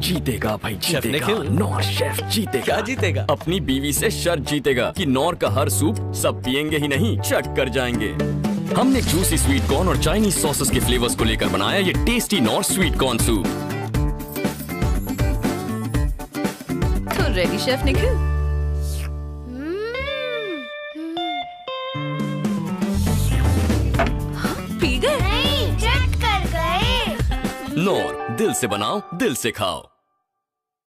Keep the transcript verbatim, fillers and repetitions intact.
जीतेगा भाई जीतेगा। नॉर शेफ जीतेगा। क्या जीतेगा? अपनी बीवी से शर्त जीतेगा कि नॉर का हर सूप सब पियेंगे ही नहीं, चक कर जाएंगे। हमने जूसी स्वीट कॉर्न और चाइनीज सॉसेस के फ्लेवर्स को लेकर बनाया ये tasty Knorr sweet corn soup. तो रेडी शेफ निखिल? पी गए? नहीं, चट कर गए। नॉर, दिल से बनाओ, दिल से खाओ।